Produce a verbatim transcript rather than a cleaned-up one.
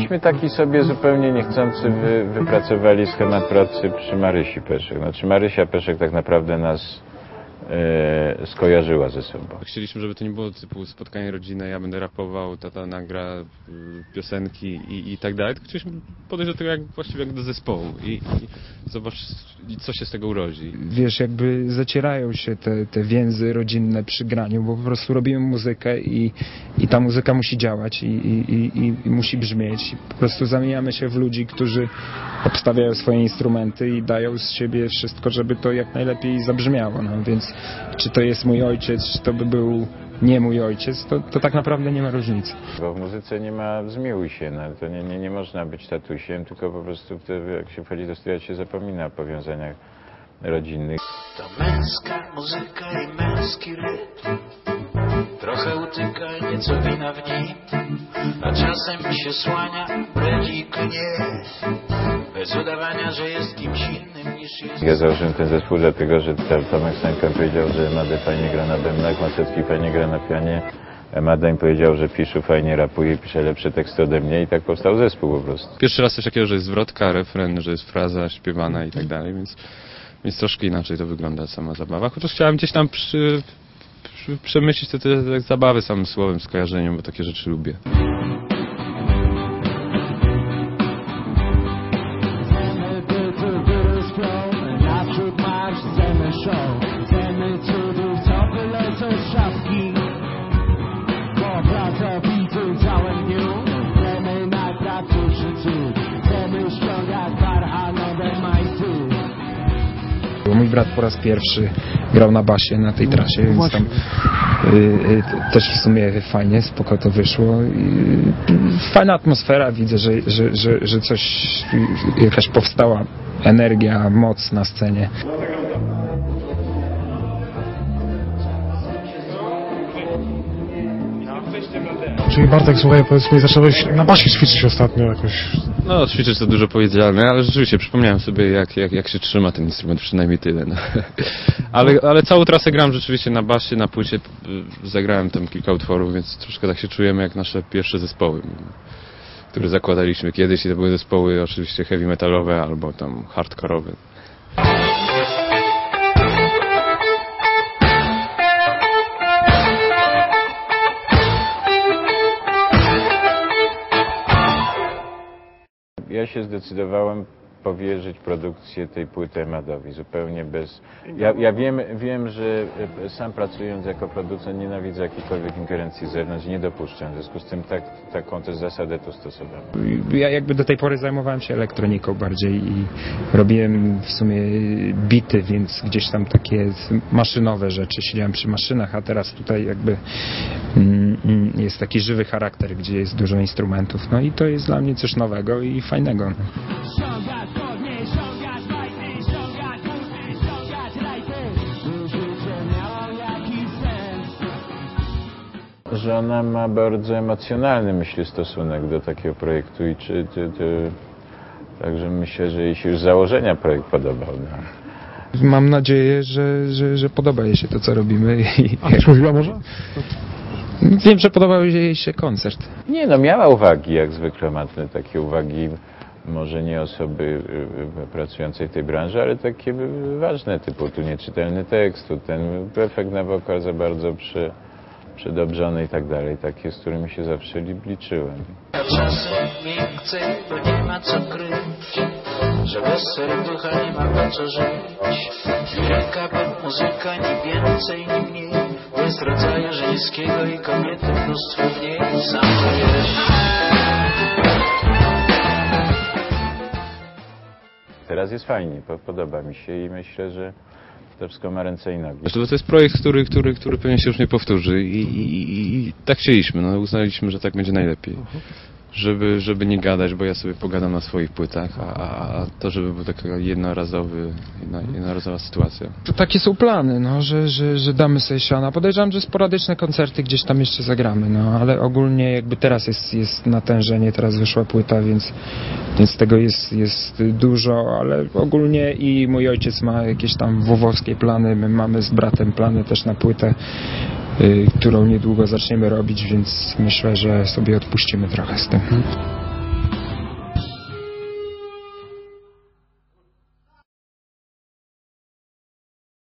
Myśmy taki sobie zupełnie niechcący wy, wypracowali schemat pracy przy Marysi Peszek. Znaczy Marysia Peszek tak naprawdę nas e, skojarzyła ze sobą. Chcieliśmy, żeby to nie było typu spotkanie rodzinne, ja będę rapował, tata nagra y, piosenki i, i tak dalej, tylko chcieliśmy podejść do tego jak, właściwie jak do zespołu i, i zobacz, co się z tego urodzi. Wiesz, jakby zacierają się te, te więzy rodzinne przy graniu, bo po prostu robimy muzykę i, i ta muzyka musi działać i, i, i, i musi brzmieć. I po prostu zamieniamy się w ludzi, którzy obstawiają swoje instrumenty i dają z siebie wszystko, żeby to jak najlepiej zabrzmiało. No więc czy to jest mój ojciec, czy to by był nie mój ojciec, to, to tak naprawdę nie ma różnicy. Bo w muzyce nie ma zmiłuj się, no, to nie, nie, nie można być tatusiem, tylko po prostu wtedy, jak się wchodzi do studia, się zapomina o powiązaniach rodzinnych. To męska muzyka i męski rytm, trochę utyka, nieco wina w nim, a czasem się słania bredzik nie, bez udawania, że jest kimś innym niż jest. Ja założyłem ten zespół dlatego, że Tomek Stańka powiedział, że Mady fajnie gra na bębnach, Masecki fajnie gra na pianie, Mada im powiedział, że Piszu fajnie rapuje, pisze lepsze teksty ode mnie i tak powstał zespół po prostu. Pierwszy raz coś takiego, że jest zwrotka, refren, że jest fraza śpiewana i tak dalej, więc, więc troszkę inaczej to wygląda sama zabawa. Chociaż chciałem gdzieś tam przy, przy, przemyśleć te, te, te zabawy samym słowem, skojarzeniem, bo takie rzeczy lubię. Mój brat po raz pierwszy grał na basie na tej trasie, więc tam y, y, też w sumie fajnie, spoko to wyszło. Y, fajna atmosfera, widzę, że, że, że, że coś, jakaś powstała energia, moc na scenie. Czyli Bartek, słuchaj, powiedz mi, zacząłeś na basie ćwiczyć ostatnio jakoś. No, ćwiczyć to dużo powiedziane, ale rzeczywiście przypomniałem sobie, jak, jak, jak się trzyma ten instrument, przynajmniej tyle. No. Ale, ale całą trasę gram rzeczywiście na basie, na płycie, zagrałem tam kilka utworów, więc troszkę tak się czujemy jak nasze pierwsze zespoły, które zakładaliśmy kiedyś i to były zespoły oczywiście heavy metalowe albo tam hardkorowe. Ja się zdecydowałem powierzyć produkcję tej płyty Madowi, zupełnie bez... Ja, ja wiem, wiem, że sam pracując jako producent nienawidzę jakiejkolwiek ingerencji z zewnątrz, nie dopuszczam, w związku z tym tak, taką też zasadę tu stosowałem. Ja jakby do tej pory zajmowałem się elektroniką bardziej i robiłem w sumie bity, więc gdzieś tam takie maszynowe rzeczy, siedziałem przy maszynach, a teraz tutaj jakby mm, jest taki żywy charakter, gdzie jest dużo instrumentów, no i to jest dla mnie coś nowego i fajnego. No. Żona ma bardzo emocjonalny, myślę, stosunek do takiego projektu i czy, czy, czy, także myślę, że jej się już z założenia projekt podobał. No. Mam nadzieję, że, że, że podoba jej się to, co robimy. I, A coś mówiła może? Wiem, że podobał jej się koncert. Nie, no miała uwagi, jak zwykle ma takie uwagi, może nie osoby pracującej w tej branży, ale takie ważne, typu tu nieczytelny tekst, tu ten efekt na wokal za bardzo przy, przedobrzony i tak dalej, takie, z którymi się zawsze liczyłem. A czasem nie chcę, bo nie ma co kryć, że bez serducha nie ma po co żyć. Ręka pod muzyka, ni więcej, ni mniej, jest rodzaju żeńskiego i kobiety mnóstwo w niej, sam to wiesz. Teraz jest fajnie, podoba mi się i myślę, że to wszystko ma ręce i nogi. Zresztą to jest projekt, który, który, który pewnie się już nie powtórzy i, i, i, i tak chcieliśmy, no, uznaliśmy, że tak będzie najlepiej. Żeby, żeby nie gadać, bo ja sobie pogadam na swoich płytach, a, a to żeby był taka jednorazowy, jedna, jednorazowa sytuacja. Takie są plany, no, że, że, że damy sobie siana. Podejrzewam, że sporadyczne koncerty gdzieś tam jeszcze zagramy, no, ale ogólnie jakby teraz jest, jest natężenie, teraz wyszła płyta, więc, więc tego jest, jest dużo, ale ogólnie i mój ojciec ma jakieś tam wowowskie plany, my mamy z bratem plany też na płytę, y, którą niedługo zaczniemy robić, więc myślę, że sobie odpuścimy trochę z tym.